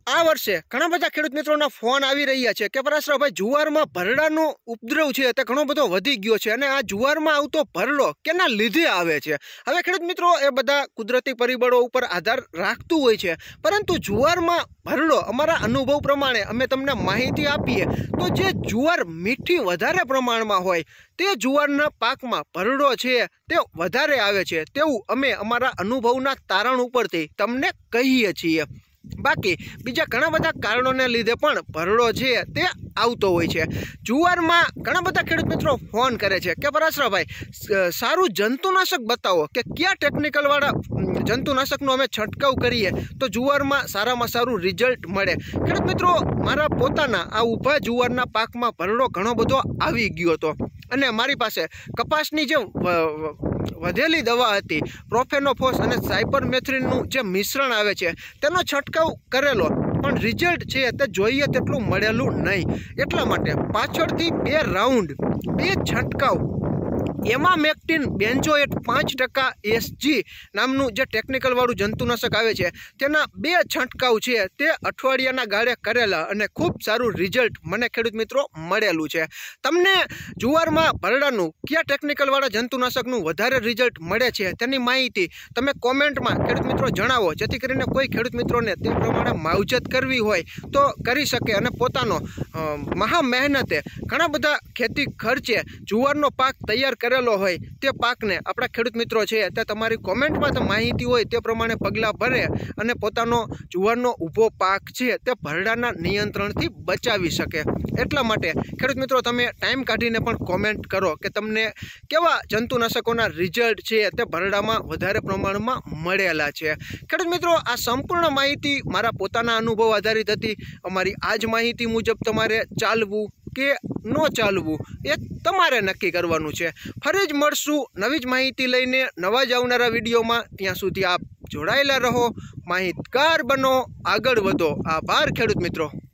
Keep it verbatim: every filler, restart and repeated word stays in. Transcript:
આ વર્ષે ઘણા બધા ખેડૂત મિત્રોના ફોન આવી રહ્યા છે કે પરાશરભાઈ જુવારમાં ભરડાનો ઉપદ્રવ છે તે ઘણો બધો વધી ગયો છે અને આ જુવારમાં આવતો ભરડો કેના લીધે આવે છે। હવે ખેડૂત મિત્રો એ બધા કુદરતી પરિબળો ઉપર આધાર રાખતું હોય છે, પરંતુ જુવારમાં ભરડો અમારા અનુભવ પ્રમાણે અમે તમને માહિતી આપીએ તો જે જુવાર મીઠી વધારે પ્રમાણમાં હોય તે જુવારના પાકમાં ભરડો છે તે વધારે આવે છે તેવું અમે અમારા અનુભવના તારણ ઉપરથી તમને કહીએ છીએ। બાકી બીજા ઘણા બધા કારણોને લીધે પણ ભરડો છે તે આવતો હોય છે। જુવારમાં ઘણા બધા ખેડૂત મિત્રો ફોન કરે છે કે પરાશરભાઈ સારું જંતુનાશક બતાવો કે કયા ટેકનિકલવાળા જંતુનાશકનો અમે છંટકાવ કરીએ તો જુવારમાં સારામાં સારું રિઝલ્ટ મળે। ખેડૂત મિત્રો મારા પોતાના આ ઊભા જુવારના પાકમાં ભરડો ઘણો બધો આવી ગયો હતો અને મારી પાસે કપાસની જે વધેલી દવા હતી પ્રોફેનોફોસ અને સાયપરમેથ્રિનનું જે મિશ્રણ આવે છે તેનો છંટકાવ કરેલો પણ રિઝલ્ટ છે તે જોઈએ તેટલું મળેલું નહીં। એટલા માટે પાછળથી બે રાઉન્ડ બે છંટકાવ એમામેક્ટિન બેન્ઝોએટ પાંચ ટકા એસજી નામનું જે ટેકનિકલવાળું જંતુનાશક આવે છે તેના બે છંટકાવ છે તે અઠવાડિયાના ગાળે કરેલા અને ખૂબ સારું રિઝલ્ટ મને ખેડૂત મિત્રો મળેલું છે। તમને જુવારમાં ભરડાનું કયા ટેકનિકલવાળા જંતુનાશકનું વધારે રિઝલ્ટ મળે છે તેની માહિતી તમે કોમેન્ટમાં ખેડૂત મિત્રો જણાવો, જેથી કરીને કોઈ ખેડૂત મિત્રોને તે પ્રમાણે માવજત કરવી હોય તો કરી શકે અને પોતાનો મહા મહેનતે ઘણા બધા ખેતી ખર્ચે જુવારનો પાક તૈયાર કરે હોય તે પાકને આપણા ખેડૂત મિત્રો છે તે તમારી કોમેન્ટમાં માહિતી હોય તે પ્રમાણે પગલાં ભરે અને પોતાનો જુવારનો ઊભો પાક છે તે ભરડાના નિયંત્રણથી બચાવી શકે। એટલા માટે ખેડૂત મિત્રો તમે ટાઈમ કાઢીને પણ કોમેન્ટ કરો કે તમને કેવા જંતુનાશકોના રિઝલ્ટ છે તે ભરડામાં વધારે પ્રમાણમાં મળેલા છે। ખેડૂત મિત્રો આ સંપૂર્ણ માહિતી મારા પોતાના અનુભવ આધારિત હતી। અમારી આ જ માહિતી મુજબ તમારે ચાલવું કે ન ચાલવું એ તમારે નક્કી કરવાનું છે। ફરી જ મળશું નવી જ માહિતી લઈને નવા જ આવનારા વિડીયોમાં। ત્યાં સુધી આપ જોડાયેલા રહો, માહિતગાર બનો, આગળ વધો। આભાર ખેડૂત મિત્રો।